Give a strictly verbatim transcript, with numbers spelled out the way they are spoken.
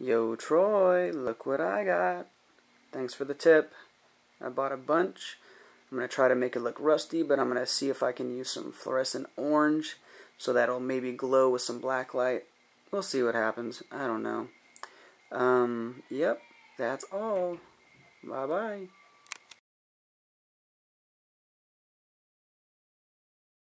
Yo, Troy, look what I got. Thanks for the tip. I bought a bunch. I'm going to try to make it look rusty, but I'm going to see if I can use some fluorescent orange so that'll maybe glow with some black light. We'll see what happens. I don't know. Um, yep, that's all. Bye-bye.